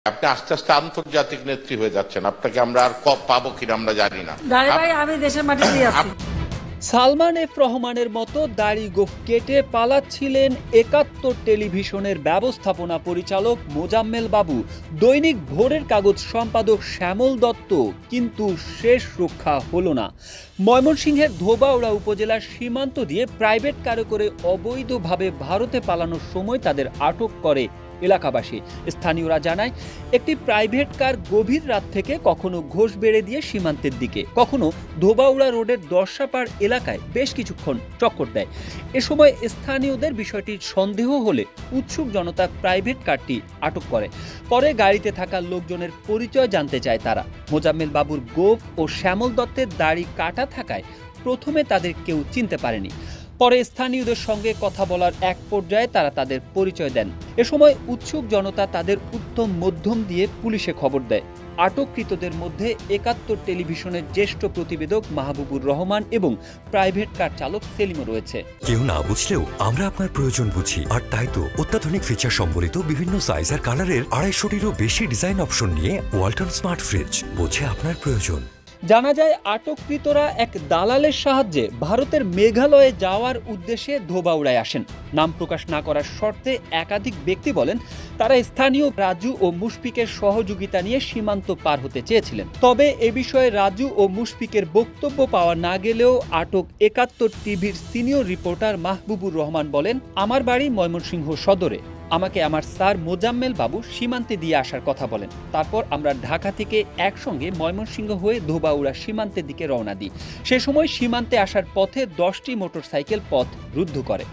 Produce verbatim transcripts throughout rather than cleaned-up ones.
আপনি আস্তে আস্তে আন্তর্জাতিক নেত্রী হয়ে যাচ্ছেন, আপনাকে আমরা আর কব পাবো কিনা আমরা জানি না। আমি দেশের মাটিতে আছি। সালমান এফ রহমানের মতো দাড়ি গোঁফ কেটে পালাচ্ছিলেন একাত্তর টেলিভিশনের ব্যবস্থাপনা পরিচালক মোজাম্মেল বাবু, দৈনিক ভোরের কাগজ সম্পাদক শ্যামল দত্ত, কিন্তু শেষ রক্ষা হলো না। ময়মনসিংহের ধোবাউড়া উপজেলার সীমান্ত দিয়ে প্রাইভেট কারে করে অবৈধভাবে ভারতে পালানোর সময় তাদের আটক করে এলাকাবাসী। স্থানীয়রা জানায়, একটি প্রাইভেট কার গভীর রাত থেকে কখনো ঘোষ বেড়ে দিয়ে সীমান্তের দিকে, কখনো ধোবাউড়া রোডের দর্শাপাড় এলাকায় বেশ কিছুক্ষণ চক্কর দেয়। এ সময় স্থানীয়দের বিষয়টির সন্দেহ হলে উৎসুক জনতা প্রাইভেট কারটি আটক করে। পরে গাড়িতে থাকা লোকজনের পরিচয় জানতে চায় তারা। মোজাম্মেল বাবুর গোঁফ ও শ্যামল দত্তের দাড়ি কাটা থাকায় প্রথমে তাদের কেউ চিনতে পারেনি। পরে স্থানীয়দের সঙ্গে কথা বলার এক পর্যায়ে তারা তাদের পরিচয় দেন। এ সময় উৎসুক জনতা তাদের উত্তম মধ্যম দিয়ে পুলিশে খবর দেয়। আটককৃতদের মধ্যে একাত্তর টেলিভিশনের জ্যেষ্ঠ প্রতিবেদক মাহবুবুর রহমান এবং প্রাইভেট কার চালক সেলিমও রয়েছে। কেউ না বুঝলেও আমরা আপনার প্রয়োজন বুঝি, আর তাই তো অত্যাধুনিক ফিচার সম্বলিত বিভিন্ন সাইজ আর কালারের আড়াইশোটিরও বেশি ডিজাইন অপশন নিয়ে ওয়ালটন স্মার্ট ফ্রিজ বোঝে আপনার প্রয়োজন। জানা যায়, আটককৃতরা এক দালালের সাহায্যে ভারতের মেঘালয়ে যাওয়ার উদ্দেশ্যে ধোবাউড়ায় আসেন। নাম প্রকাশ না করার শর্তে একাধিক ব্যক্তি বলেন, তারা স্থানীয় রাজু ও মুশফিকের সহযোগিতা নিয়ে সীমান্ত পার হতে চেয়েছিলেন। তবে এ বিষয়ে রাজু ও মুশফিকের বক্তব্য পাওয়া না গেলেও আটক একাত্তর টিভির সিনিয়র রিপোর্টার মাহবুবুর রহমান বলেন, আমার বাড়ি ময়মনসিংহ সদরে। আমাকে আমার স্যার মোজাম্মেল বাবু সীমান্তে দিয়ে আসার কথা বলেন। তারপর আমরা ঢাকা থেকে একসঙ্গে ময়মনসিংহ হয়ে ধোবাউড়া সীমান্তের দিকে রওনা দিই। সে সময় সীমান্তে আসার পথে দশটি মোটরসাইকেল পথ রুদ্ধ করে।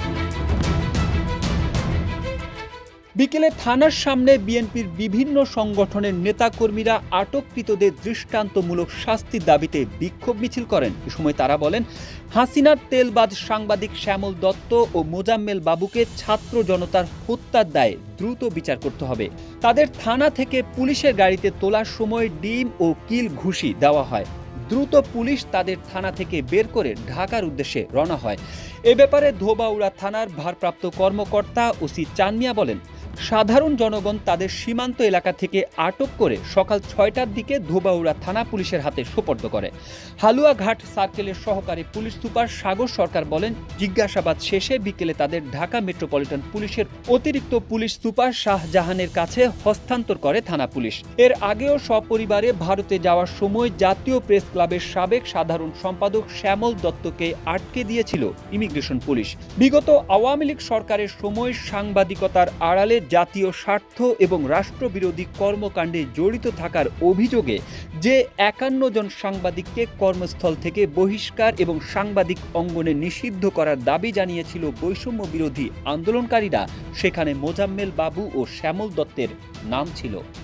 বিকেলে থানার সামনে বিএনপির বিভিন্ন সংগঠনের নেতাকর্মীরা আটককৃতদের দৃষ্টান্তমূলক শাস্তির দাবিতে বিক্ষোভ মিছিল করেন। এ সময় তারা বলেন, হাসিনার তেলবাজ সাংবাদিক শ্যামল দত্ত ও মোজাম্মেল বাবুকে ছাত্র জনতার হত্যার দায়ে দ্রুত বিচার করতে হবে। তাদের থানা থেকে পুলিশের গাড়িতে তোলার সময় ডিম ও কিল ঘুষি দেওয়া হয়। দ্রুত পুলিশ তাদের থানা থেকে বের করে ঢাকার উদ্দেশ্যে রওনা হয়। এ ব্যাপারে ধোবাউড়া থানার ভারপ্রাপ্ত কর্মকর্তা ওসি চানমিয়া বলেন, সাধারণ জনগণ তাদের সীমান্ত এলাকা থেকে আটক করে সকাল ছয়টার দিকে ধোবাউড়া থানা পুলিশের হাতে সোপর্দ করে। হালুয়াঘাট সার্কেলের সহকারী পুলিশ সুপার সাগর সরকার বলেন, জিজ্ঞাসাবাদ শেষে বিকেলে তাদের ঢাকা মেট্রোপলিটন পুলিশের অতিরিক্ত পুলিশ সুপার শাহজাহানের কাছে হস্তান্তর করে থানা পুলিশ। এর আগেও সপরিবারে ভারতে যাওয়ার সময় জাতীয় প্রেস ক্লাবের সাবেক সাধারণ সম্পাদক শ্যামল দত্তকে আটকে দিয়েছিল ইমিগ্রেশন পুলিশ। বিগত আওয়ামী লীগ সরকারের সময় সাংবাদিকতার আড়ালে জাতীয় স্বার্থ এবং রাষ্ট্রবিরোধী কর্মকাণ্ডে জড়িত থাকার অভিযোগে যে একান্ন জন সাংবাদিককে কর্মস্থল থেকে বহিষ্কার এবং সাংবাদিক অঙ্গনে নিষিদ্ধ করার দাবি জানিয়েছিল বৈষম্য বিরোধী আন্দোলনকারীরা, সেখানে মোজাম্মেল বাবু ও শ্যামল দত্তের নাম ছিল।